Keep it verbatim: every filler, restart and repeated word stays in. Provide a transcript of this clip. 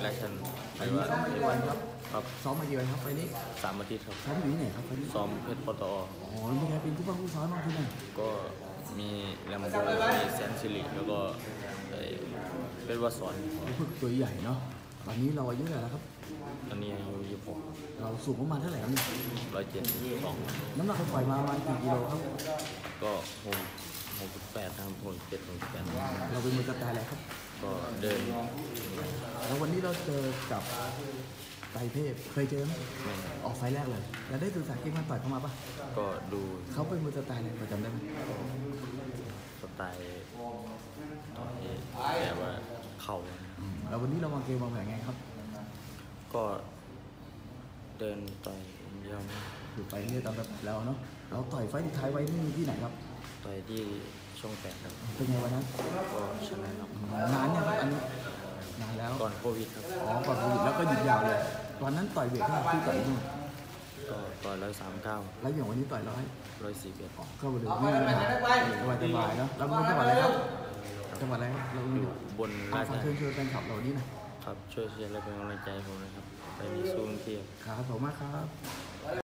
าชันไฟนี้ซ้อมมากี่วันครับครับซ้อมมากี่วันครับไฟนี้สามอาทิตย์ครับซ้อมอยู่ที่ไหนครับไฟนี้ซ้อมเพชรปตออ๋อแล้วมีใครเป็นผู้บังคับผู้ซ้อมบ้างที่นั่นก็มีแลมโบมีแสนสิริแล้วก็ไอ้เป็นวัดสอนฝึกตัวใหญ่เนาะตอนนี้เราอายุเท่าไหร่แล้วครับตอนนี้อายุยี่สิบหกเราสูงประมาณเท่าไหร่ครับเนี่ยร้อยเจ็ดสองน้ำหนักเราปล่อยมาประมาณกี่กิโลครับก็หกหกสิบแปดนะครับหกสิบเจ็ดหกสิบแปดเราเป็นมือสไตล์อะไรครับก็เดินแล้ววันนี้เราเจอกับไตรเทพเคยเจอไหมไม่ออกไฟล์แรกเลยแล้วได้ศึกษาเก่งมันต่อยเข้ามาปะก็ดูเขาเป็นมือสไตล์อะไรประจำได้ไหมสไตล์ต่อยแต่ว่าเข่าอืมแล้ววันนี้เราวางเกมวางแผนไงครับก็เดินต่อยเดียวนะอยู่ไปเรื่อยตามแบบแล้วเนาะเราต่อยไฟล์ที่ท้ายไว้นี่ที่ไหนครับต่อยที่ช่องแปดครับเป็นไงวันนั้นก็ชนะครับนานยังครับอันนี้นานแล้วก่อนโควิดครับอ๋อก่อนโควิดแล้วก็หยุดยาวเลยตอนนั้นต่อยเวทเท่าไหร่ที่ต่อยนี่ก็ต่อยร้อยสามเก้าแล้วอย่างวันนี้ต่อยร้อยร้อยสี่เอ็ดก็ไปเลยไม่มีปัญหาสบายสบายๆเนาะเราเป็นจังหวัดอะไรครับจังหวัดอะไรครับเราออยู่ ยู่บนอาราชฝากเชิญชวนแฟนคลับเรานี่นะครับช่วยเชียร์และเป็นกำลังใจให้ผมนะครับไปมีสู้ที่ครับขอบคุณมากครับ